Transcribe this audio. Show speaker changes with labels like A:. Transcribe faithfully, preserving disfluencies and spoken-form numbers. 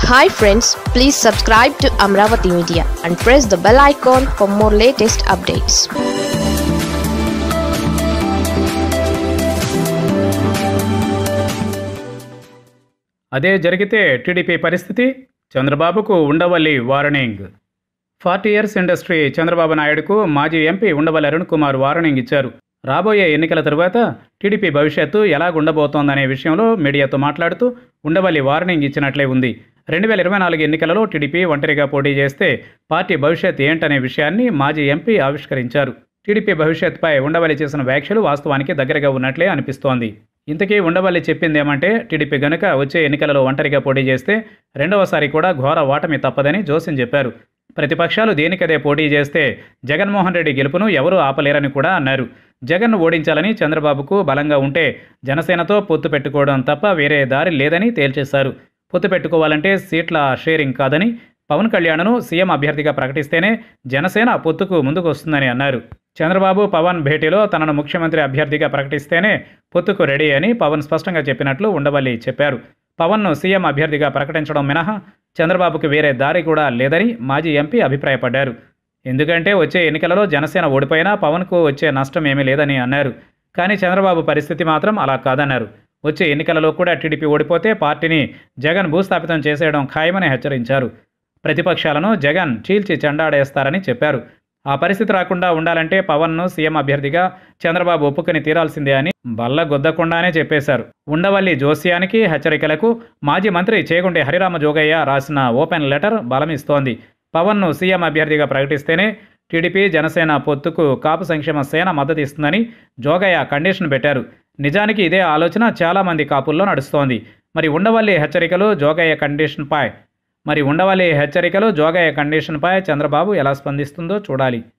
A: Hi friends, please subscribe to Amaravathi Media and press the bell icon for more latest updates.
B: అదే జరిగితే TDP పరిస్థితి చంద్రబాబుకు Undavalli warning. Forty years industry Chandrababu నాయుడుకు మాజీ MP Undavalli Arun Kumar warning ఇచ్చారు. రాబోయే ఎన్నికల తరువాత టీడీపీ భవిష్యత్తు ఎలాగుండబోతోందనే విషయంలో మీడియాతో మాట్లాడుతూ ఉండవల్లి వార్నింగ్ ఇచ్చినట్లే ఉంది. రెండు వేల ఇరవై నాలుగు ఎన్నికలలో టీడీపీ ఒంటరిగా పోటీ చేస్తే పార్టీ భవిష్యత్ ఏంటనే విషయాన్ని మాజీ ఎంపీ ఆవిష్కరించారు. టీడీపీ భవిష్యత్తుపై ఉండవల్లి చేసిన వ్యాఖ్యలు వాస్తవానికి దగ్గరగా ఉన్నట్లే అనిపిస్తోంది. ఇంతకీ ఉండవల్లి చెప్పిందేమంటే టీడీపీ గనుక వచ్చే ఎన్నికలలో ఒంటరిగా పోటీ చేస్తే రెండవసారి కూడా ఘోర ఓటమి తప్పదని జోస్యం చెప్పారు. ప్రతిపక్షాలు దేనికదే పోటీ చేస్తే జగన్మోహన్ రెడ్డి గెలుపును ఎవరూ ఆపలేరని కూడా అన్నారు. జగన్ను ఓడించాలని చంద్రబాబుకు బలంగా ఉంటే జనసేనతో పొత్తు పెట్టుకోవడం తప్ప వేరే దారి లేదని తేల్చేశారు. పొత్తు పెట్టుకోవాలంటే సీట్ల షేరింగ్ కాదని, పవన్ కళ్యాణ్ను సీఎం అభ్యర్థిగా ప్రకటిస్తేనే జనసేన పొత్తుకు ముందుకు వస్తుందని అన్నారు. చంద్రబాబు పవన్ భేటీలో తనను ముఖ్యమంత్రి అభ్యర్థిగా ప్రకటిస్తేనే పొత్తుకు రెడీ అని పవన్ స్పష్టంగా చెప్పినట్లు ఉండవల్లి చెప్పారు. పవన్ను సీఎం అభ్యర్థిగా ప్రకటించడం మినహా చంద్రబాబుకు వేరే దారి కూడా లేదని మాజీ ఎంపీ అభిప్రాయపడ్డారు. ఎందుకంటే వచ్చే ఎన్నికలలో జనసేన ఓడిపోయినా పవన్కు వచ్చే నష్టం ఏమీ లేదని అన్నారు. కానీ చంద్రబాబు పరిస్థితి మాత్రం అలా కాదన్నారు. వచ్చే ఎన్నికలలో కూడా టీడీపీ ఓడిపోతే పార్టీని జగన్ భూస్థాపితం చేసేయడం ఖాయమని హెచ్చరించారు. ప్రతిపక్షాలను జగన్ చీల్చి చెండాడేస్తారని చెప్పారు. ఆ పరిస్థితి రాకుండా ఉండాలంటే పవన్ను సీఎం అభ్యర్థిగా చంద్రబాబు ఒప్పుకొని తీరాల్సిందే అని బల్ల గొద్దకుండానే చెప్పేశారు. ఉండవల్లి జోస్యానికి, హెచ్చరికలకు మాజీ మంత్రి చేగుంటి హరిరామ జోగయ్య రాసిన ఓపెన్ లెటర్ బలమిస్తోంది. పవన్ను సీఎం అభ్యర్థిగా ప్రకటిస్తేనే టీడీపీ జనసేన పొత్తుకు కాపు సంక్షేమ సేన మద్దతు ఇస్తుందని జోగయ్య కండిషన్ పెట్టారు. నిజానికి ఇదే ఆలోచన చాలామంది కాపుల్లో నడుస్తోంది. మరి ఉండవల్లి హెచ్చరికలు జోగయ్య కండిషన్పై మరి ఉండవల్లి హెచ్చరికలు జోగయ్య కండిషన్పై చంద్రబాబు ఎలా స్పందిస్తుందో చూడాలి.